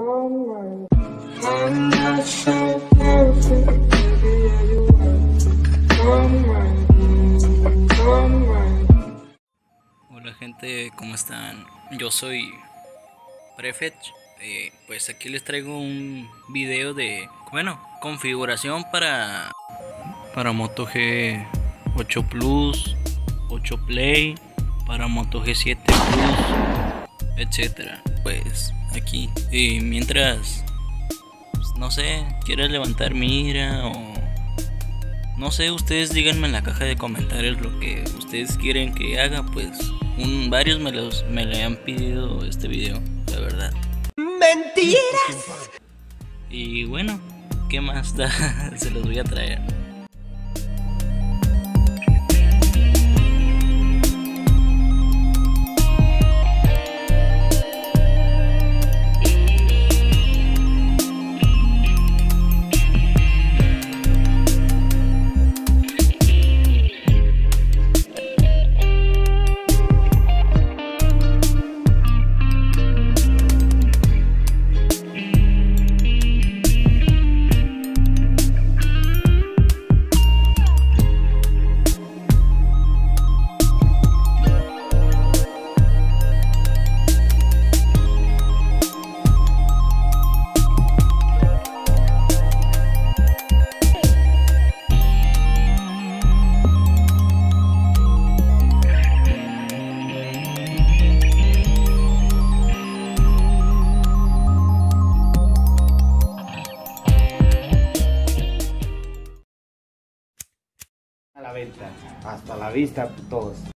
Hola gente, ¿cómo están? Yo soy Prefetch. Pues aquí les traigo un video de, configuración para Moto G8 Plus, 8 Play, para Moto G7 Plus, etcétera. Pues aquí, mientras, pues, no sé, quieres levantar mira o no sé, ustedes díganme en la caja de comentarios lo que ustedes quieren que haga, pues varios me le han pedido este video, la verdad. ¡Mentiras! Y bueno, ¿qué más da? Se los voy a traer. A la venta. Hasta la vista, todos.